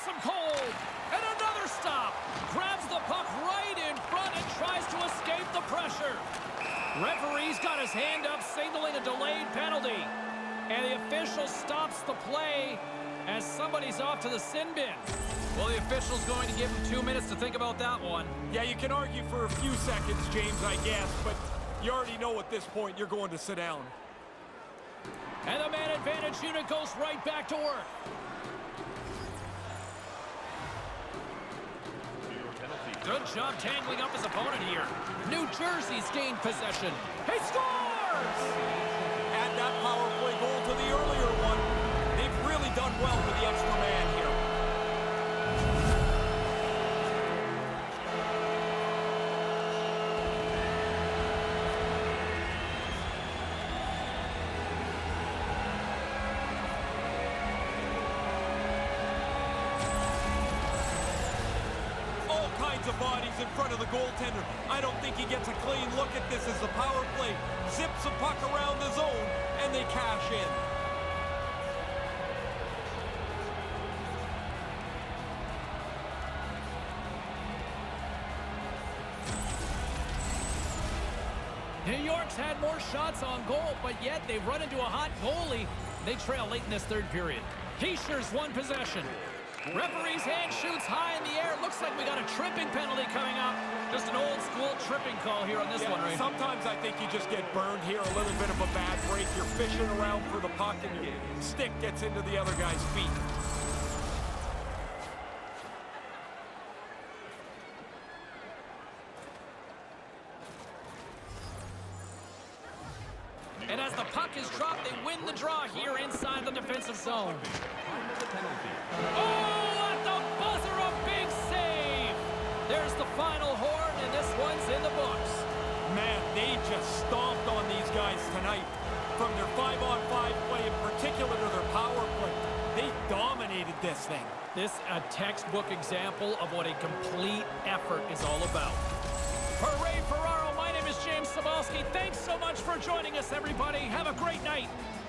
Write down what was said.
Ice him cold. And another stop. Grabs the puck right in front and tries to escape the pressure. Referee's got his hand up, signaling a delayed penalty. And the official stops the play as somebody's off to the sin bin. Well, the official's going to give him 2 minutes to think about that one. Yeah, you can argue for a few seconds, James, I guess, but you already know at this point you're going to sit down. And the man advantage unit goes right back to work. Good job tangling up his opponent here. New Jersey's gained possession. He scores! Add that power play goal to the earlier one. They've really done well with the extra man here. Of bodies in front of the goaltender. I don't think he gets a clean look at this as the power play zips a puck around the zone and they cash in. New York's had more shots on goal, but yet they've run into a hot goalie. They trail late in this third period. Heischer's won possession. Referee's hand shoots high in the air. Looks like we got a tripping penalty coming up. Just an old-school tripping call here on this one, right? Sometimes I think you just get burned here. A little bit of a bad break. You're fishing around for the puck, and your stick gets into the other guy's feet. And as the puck is dropped, they win the draw here inside the defensive zone. Oh, at the buzzer, a big save! There's the final horn, and this one's in the books. Man, they just stomped on these guys tonight. From their 5-on-5 play in particular to their power play, they dominated this thing. This a textbook example of what a complete effort is all about. For Ray Ferraro, my name is James Cybulski. Thanks so much for joining us, everybody. Have a great night.